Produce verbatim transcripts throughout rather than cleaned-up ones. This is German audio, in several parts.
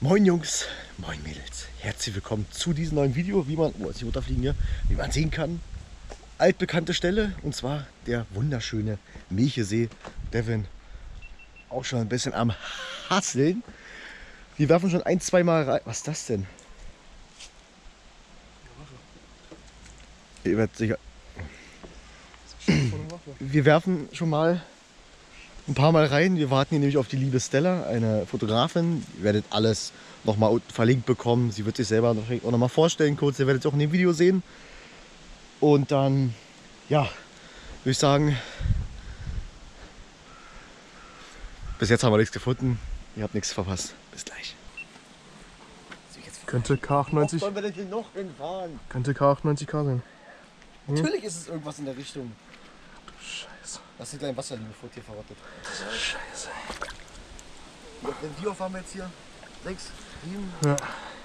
Moin Jungs, moin Mädels, herzlich willkommen zu diesem neuen Video, wie man, oh, ist die runterfliegen hier, wie man sehen kann, altbekannte Stelle, und zwar der wunderschöne Milchesee. Devin auch schon ein bisschen am Hasseln. Wir werfen schon ein, zwei Mal rein. Was ist das denn? Ihr werdet sicher. Wir werfen schon mal ein paar Mal rein. Wir warten hier nämlich auf die liebe Stella, eine Fotografin. Ihr werdet alles nochmal unten verlinkt bekommen. Sie wird sich selber auch nochmal vorstellen kurz. Ihr werdet es auch in dem Video sehen. Und dann, ja, würde ich sagen, bis jetzt haben wir nichts gefunden. Ihr habt nichts verpasst. Bis gleich. Könnte K achtundneunzig. Wo wollen wir denn hier noch hinfahren? Könnte K achtundneunzig K sein. Hm? Natürlich ist es irgendwas in der Richtung. Scheiße. Das ist ein Wasserlinie-Tier verrottet. Scheiße. Wie oft waren wir jetzt hier? Sechs, sieben? Ja.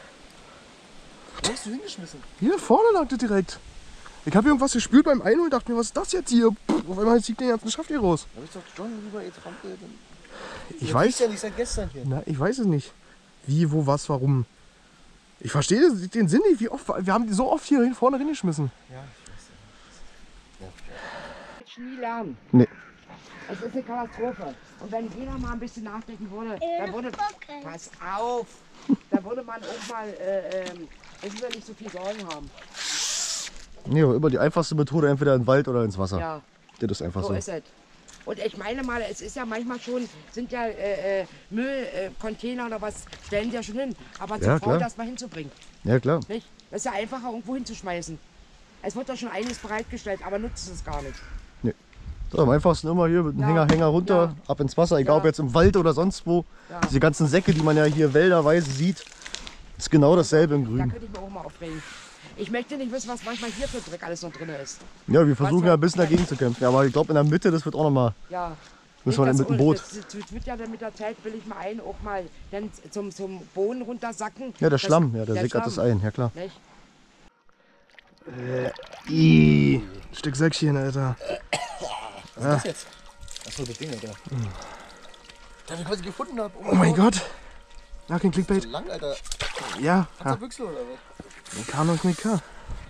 Wo hast du hingeschmissen? Hier vorne lag das direkt. Ich habe irgendwas gespürt beim Einholen und dachte mir, was ist das jetzt hier? Puh, auf einmal zieht den ganzen Schaft hier raus. Da hab ich doch John rüber getrampelt. Ich weiß ja nicht seit gestern hier. Na, ich weiß es nicht. Wie, wo, was, warum. Ich verstehe den Sinn nicht, wie oft. Wir haben die so oft hier vorne reingeschmissen. Ja, ich weiß ja. Ich nie lernen. Nee. Es ist eine Katastrophe. Und wenn jeder mal ein bisschen nachdenken würde, dann würde. Pass auf! Dann würde man auch mal. Äh, äh, es will nicht so viel Sorgen haben. Nee, aber immer die einfachste Methode, entweder in den Wald oder ins Wasser. Ja. Das ist einfach So so. ist es. Und ich meine mal, es ist ja manchmal schon, sind ja äh, äh, Müllcontainer äh, oder was, stellen die ja schon hin. Aber zu Ja, faul, klar. das mal hinzubringen. Ja, klar. Nicht? Das ist ja einfacher, irgendwo hinzuschmeißen. Es wird ja schon einiges bereitgestellt, aber nutzt es gar nicht. So, am einfachsten immer hier mit dem Ja. Hänger, Hänger runter, Ja. ab ins Wasser, egal Ja. ob jetzt im Wald oder sonst wo. Ja. Diese ganzen Säcke, die man ja hier wälderweise sieht, ist genau dasselbe im Da Grün. könnte ich mir auch mal aufregen. Ich möchte nicht wissen, was manchmal hier für Dreck alles noch drin ist. Ja, wir versuchen Was ja ja- ein bisschen dagegen zu kämpfen. Ja, aber ich glaube in der Mitte, das wird auch nochmal, Ja. müssen wir dann Nicht, mit dem dass- Boot. Das, das wird ja dann mit der Zeit, will ich mal ein, auch mal dann zum, zum Boden runtersacken. Ja, der Das- Schlamm, ja, der sickert das Schlamm, ein, ja klar. Nicht? Ih, Stück Säckchen, Alter. Was ist das jetzt? Achso, das Ding, Alter. Das ich quasi gefunden habe. Oh mein Gott. Ja, kein Clickbait. So lang, Alter. Ja, ja. Büchse oder was? K noch nicht K.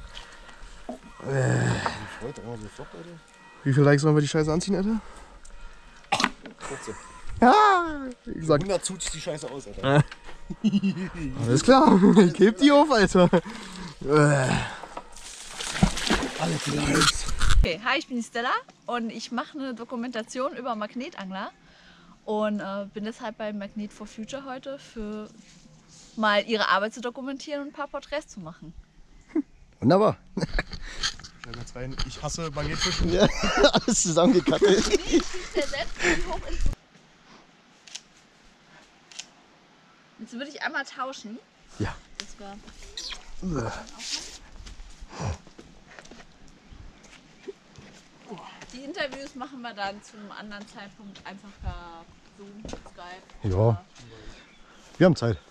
Heute immer so flott, Alter. Wie viel Likes sollen wir die Scheiße anziehen, Alter? vierzehn. Ja, ich sag, hundert tut sich die Scheiße aus, Alter. alles klar. Ich heb die auf, Alter. Alles Likes. Okay, hi, ich bin die Stella und ich mache eine Dokumentation über Magnetangler und äh, bin deshalb bei Magnet for Future heute, für mal ihre Arbeit zu dokumentieren und ein paar Porträts zu machen. Wunderbar. Ich hasse Magnetfischen. Ja, alles zusammengekackelt. Jetzt würde ich einmal tauschen. Ja. Das war Die Interviews machen wir dann zu einem anderen Zeitpunkt einfach per Zoom, Skype. Ja. Wir haben Zeit.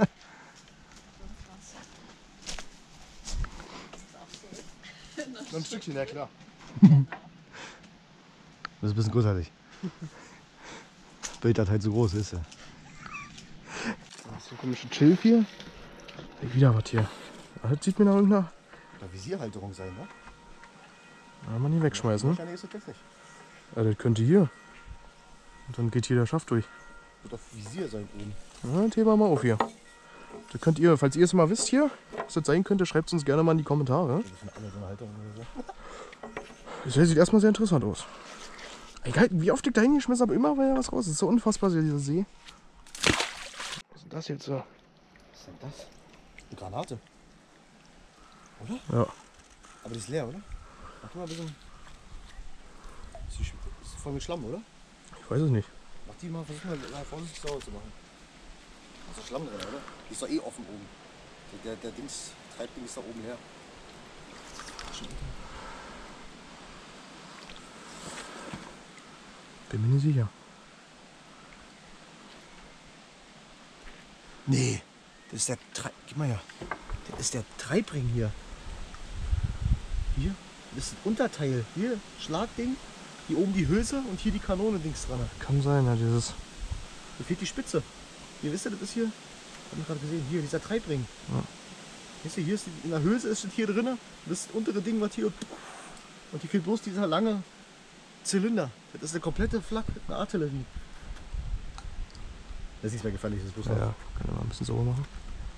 Noch ein Stückchen, ja klar. Das ist ein bisschen großartig. Bilddatei zu groß ist ja. So komische Chill hier. Wieder was hier. Ah, das sieht mir nach irgendeiner. Oder Visierhalterung sein, ne? Kann man nicht wegschmeißen. Ne? Ja, nee, ist das jetzt nicht. Ja, das könnte hier. Und dann geht hier der Schaft durch. Wird doch Visier sein oben. Ja, das heben wir mal auf hier. Das könnt ihr, falls ihr es mal wisst hier, was das sein könnte, schreibt es uns gerne mal in die Kommentare. Das ist eine andere Halterung oder so. Das sieht erstmal sehr interessant aus. Egal, wie oft ich da hingeschmissen habe, immer war ja was raus. Das ist so unfassbar, dieser See. Was ist denn das jetzt so? Was ist denn das? Eine Granate. Oder? Ja. Aber die ist leer, oder? Mach mal ein bisschen. Ist die sch- ist voll mit Schlamm, oder? Ich weiß es nicht. Mach die mal, versuch mal mal vorsichtig sauber zu machen. Da ist doch Schlamm drin, oder? Die ist doch eh offen oben. Der, der, der Dings, Treibding ist da oben leer. Bin mir nicht sicher. Nee, das ist der Treib. Gib mal her. Das ist der Treibring hier. Hier, das ist ein Unterteil. Hier, Schlagding. Hier oben die Hülse und hier die Kanone-Dings dran. Kann sein, ja, dieses. Hier fehlt die Spitze. Hier wisst ihr, das ist hier. Hab ich gerade gesehen. Hier, dieser Treibring. Ja. Siehst du, hier ist die, in der Hülse ist das hier drin. Das untere Ding, was hier. Und hier fehlt bloß dieser lange Zylinder. Das ist eine komplette Flak, eine Artillerie. Das ist nichts mehr gefährlich, das ist bloß Ja, ja. Kann ich mal ein bisschen sauber machen.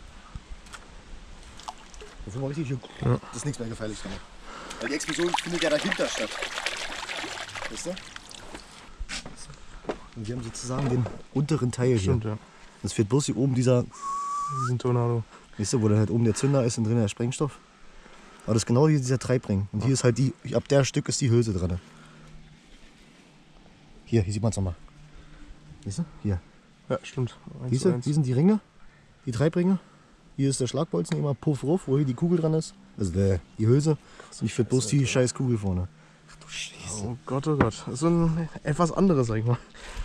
Das ist mal richtig hier. Ja. Das ist nichts mehr gefährlich damit. Weil die Explosion findet ja dahinter statt. Weißt du? Und wir haben sozusagen den unteren Teil Stimmt, hier. ja. Das fehlt bloß hier oben dieser, Diesen Tornado. weißt du, wo dann halt oben der Zünder ist und drin der Sprengstoff. Aber das ist genau hier dieser Treibring. Und hier ist halt die, ab der Stück ist die Hülse drin. Hier, hier sieht man es nochmal. Siehst du? Hier. Ja, stimmt. Eins Siehst zu du? eins. Hier sind die Ringe, die Treibringe. Hier ist der Schlagbolzen, immer Puff ruf, wo hier die Kugel dran ist. Also der, die Hülse. Und ich finde bloß die scheiß Kugel vorne. Ach du Scheiße. Oh Gott, oh Gott. Das ist so ein etwas anderes, sag ich mal.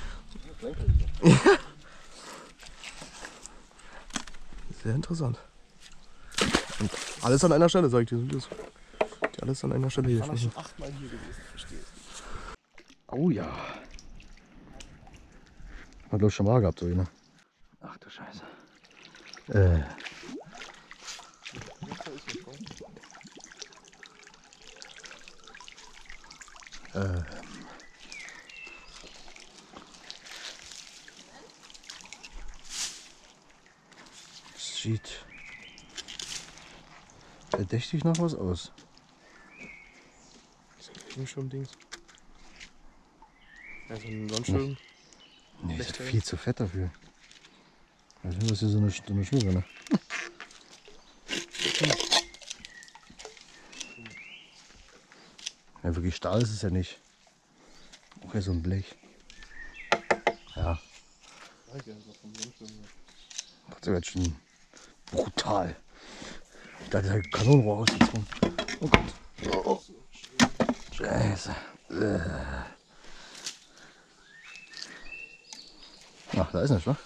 Sehr interessant. Und alles an einer Stelle, sag ich dir. Das ist alles an einer Stelle hier. achtmal hier gewesen, verstehe. Oh ja. Hat glaube ich schon mal gehabt, so ne? Ach du Scheiße. Äh. Ähm. Sieht verdächtig nach was aus. Regenschirm-Dings. Ja, so ein Sonnenschirm. Nee, ist ja viel zu fett dafür. Also das ist hier so eine, so eine Schnur drin. Ja, wirklich Stahl ist es ja nicht. Okay, so ein Blech. Ja. Das ist jetzt schon brutal. Da ist halt Kanonenrohr rausgezogen. Oh Gott. Oh, oh. Scheiße. Äh. Ach, da ist nichts, wa?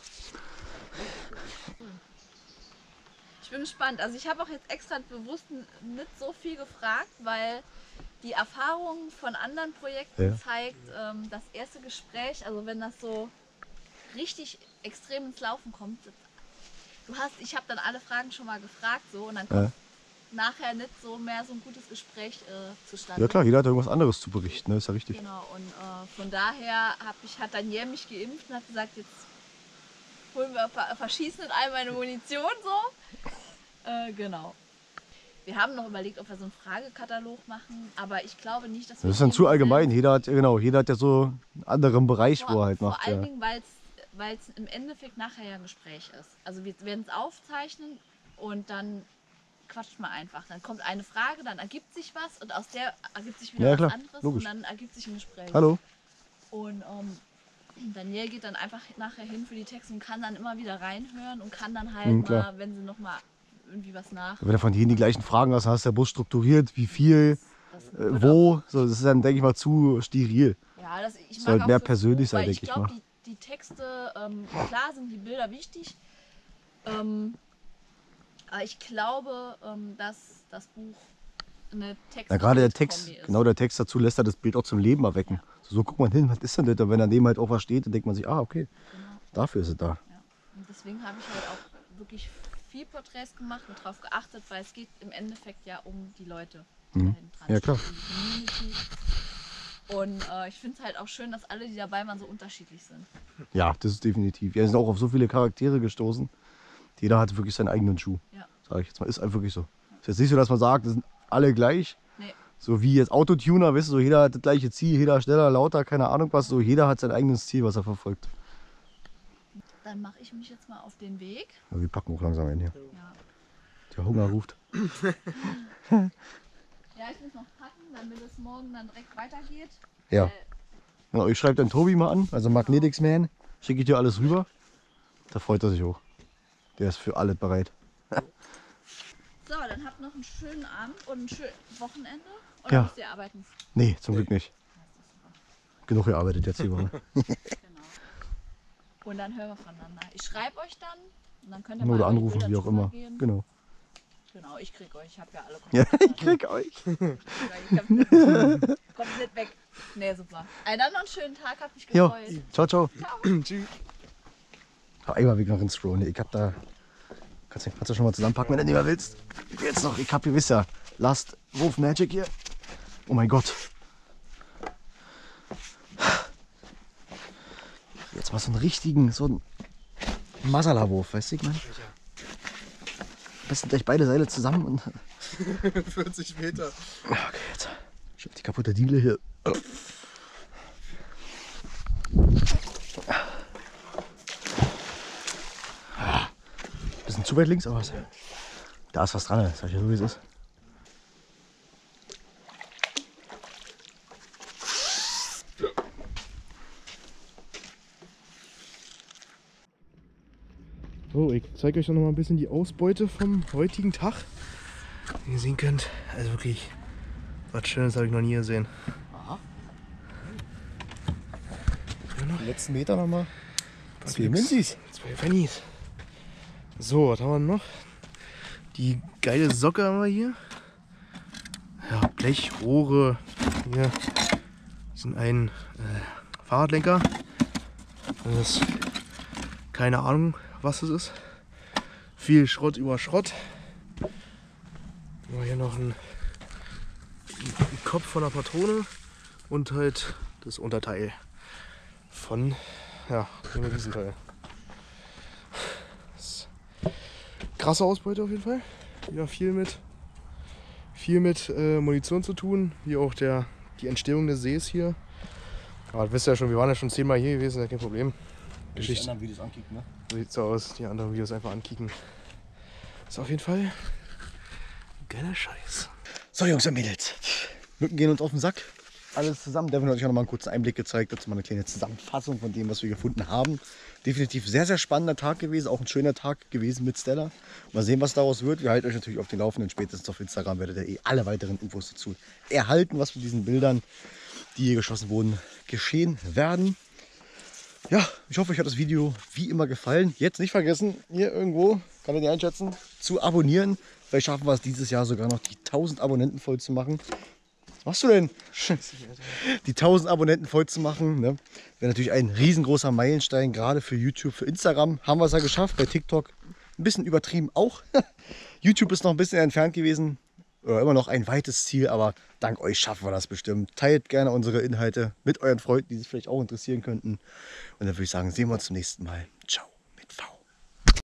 Ich bin gespannt. Also ich habe auch jetzt extra bewusst nicht so viel gefragt, weil die Erfahrung von anderen Projekten Ja. zeigt, ähm, das erste Gespräch, also wenn das so richtig extrem ins Laufen kommt, du hast, ich habe dann alle Fragen schon mal gefragt so und dann kommt Ja. nachher nicht so mehr so ein gutes Gespräch äh, zustande. Ja klar, jeder hat irgendwas anderes zu berichten, ne? Ist ja richtig. Genau, und äh, von daher hab ich, hat Daniel mich geimpft und hat gesagt, jetzt holen wir, ver- verschießen nicht all meine Munition so. Äh, genau. Wir haben noch überlegt, ob wir so einen Fragekatalog machen, aber ich glaube nicht, dass wir... Das ist dann zu allgemein. Jeder hat, genau, jeder hat ja so einen anderen Bereich, wo er halt Vor macht. allen Ja. Dingen, weil es im Endeffekt nachher ja ein Gespräch ist. Also wir werden es aufzeichnen und dann quatscht man einfach. Dann kommt eine Frage, dann ergibt sich was und aus der ergibt sich wieder Ja, was klar, anderes logisch. und dann ergibt sich ein Gespräch. Hallo? Und ähm, Daniel geht dann einfach nachher hin für die Texte und kann dann immer wieder reinhören und kann dann halt Mhm, klar. mal, wenn sie noch mal irgendwie was nach... Wenn du von jedem die gleichen Fragen hast, hast du ja bloß strukturiert, wie viel, Das äh, wird wo. So, das ist dann, denke ich mal, zu steril. Auch, ja, das, ich Soll mag halt auch mehr das persönlich Buch, sein, weil denke ich ich glaube, mal. die, die Texte, ähm, klar sind die Bilder wichtig, ähm, aber ich glaube, ähm, dass das Buch eine Text Ja, gerade der Bildkombi Text, ist. genau der Text dazu lässt er das Bild auch zum Leben erwecken. So, so guckt man hin, was ist denn das? Und wenn daneben halt auch was steht, dann denkt man sich, ah, okay, Genau. dafür ist es da. Ja. Und deswegen habe ich halt auch wirklich viel Porträts gemacht und darauf geachtet, weil es geht im Endeffekt ja um die Leute, die Mhm. da hinten dran Ja, klar. stehen, um die Community. Und äh, ich finde es halt auch schön, dass alle, die dabei waren, so unterschiedlich sind. Ja, das ist definitiv. Wir sind auch auf so viele Charaktere gestoßen. Jeder hat wirklich seinen eigenen Schuh. Ja. Sag ich jetzt mal. Ist einfach wirklich so. Ist jetzt nicht so, dass man sagt, das sind alle gleich. Nee. So wie jetzt Autotuner, weißt du, so jeder hat das gleiche Ziel, jeder schneller, lauter, keine Ahnung was. So jeder hat sein eigenes Ziel, was er verfolgt. Dann mache ich mich jetzt mal auf den Weg. Ja, wir packen auch langsam ein hier. Ja. Der Hunger ruft. Ja, ich muss noch packen, damit es morgen dann direkt weitergeht. Ja. Äh, Genau, ich schreibe dann Tobi mal an, also Magnetics Man. Schicke ich dir alles rüber. Da freut er sich auch. Der ist für alles bereit. So, dann habt noch einen schönen Abend und ein schönes Wochenende. Und Ja. dann müsst ihr arbeiten. Nee, zum Glück nicht. Genug gearbeitet jetzt die Woche. Genau. Und dann hören wir voneinander. Ich schreibe euch dann und dann könnt ihr mal Oder eure anrufen, Bilder wie auch immer. drüber gehen. Genau. Genau, ich krieg euch. Ich habe ja alle Ja, Kontakte. ich krieg euch. Ich hab nicht, kommt nicht weg. Nee, super. Ey, dann noch einen schönen Tag, hab mich Jo, gefreut. ciao, ciao. Tschüss. Einmal weg noch ins Scrollen. Ich hab da Kannst du kannst du schon mal zusammenpacken, wenn du nicht mehr willst. Jetzt noch, ich hab, ihr wisst ja, Last Wolf Magic hier. Oh mein Gott. Jetzt mal so einen richtigen, so einen Masala-Wurf, weißt du, ich meine? Am besten gleich beide Seile zusammen und. vierzig Meter. Okay, jetzt. Ich hab die kaputte Diele hier. Bisschen zu weit links, aber was? Da ist was dran, das sag ich ja so, wie es ist. So, ich zeige euch noch mal ein bisschen die Ausbeute vom heutigen Tag. Wie ihr sehen könnt, also wirklich, was Schönes habe ich noch nie gesehen. Aha. Die letzten Meter nochmal. Zwei Minzis. Zwei Pennies. So, was haben wir noch? Die geile Socke haben wir hier. Ja, Blechrohre. Hier sind ein äh, Fahrradlenker. Das ist keine Ahnung, was es ist. Viel Schrott über Schrott. Haben wir hier noch einen, einen Kopf von der Patrone und halt das Unterteil von ja, dem Riesenteil. Krasse Ausbeute auf jeden Fall. Ja, viel mit, viel mit äh, Munition zu tun, wie auch der, die Entstehung des Sees hier. Aber das wisst ihr ja schon, wir waren ja schon zehnmal hier gewesen, ja kein Problem. Geschichte. Die anderen Videos ankicken, ne? So sieht's so aus, die anderen Videos einfach ankicken. Ist auf jeden Fall geiler Scheiß. So Jungs und Mädels, Mücken gehen uns auf den Sack. Alles zusammen. Devin hat euch auch noch mal einen kurzen Einblick gezeigt, dazu mal eine kleine Zusammenfassung von dem, was wir gefunden haben. Definitiv sehr, sehr spannender Tag gewesen, auch ein schöner Tag gewesen mit Stella. Mal sehen, was daraus wird. Wir halten euch natürlich auf den Laufenden. Spätestens auf Instagram werdet ihr eh alle weiteren Infos dazu erhalten, was mit diesen Bildern, die hier geschossen wurden, geschehen werden. Ja, ich hoffe, euch hat das Video wie immer gefallen. Jetzt nicht vergessen, hier irgendwo, kann ich nicht einschätzen, zu abonnieren. Vielleicht schaffen wir es dieses Jahr sogar noch, die tausend Abonnenten voll zu machen. Was machst du denn? Die tausend Abonnenten voll zu machen. Ne? Wäre natürlich ein riesengroßer Meilenstein, gerade für YouTube, für Instagram. Haben wir es ja geschafft, bei TikTok ein bisschen übertrieben auch. YouTube ist noch ein bisschen entfernt gewesen. Oder immer noch ein weites Ziel, aber dank euch schaffen wir das bestimmt. Teilt gerne unsere Inhalte mit euren Freunden, die sich vielleicht auch interessieren könnten. Und dann würde ich sagen, sehen wir uns zum nächsten Mal. Ciao.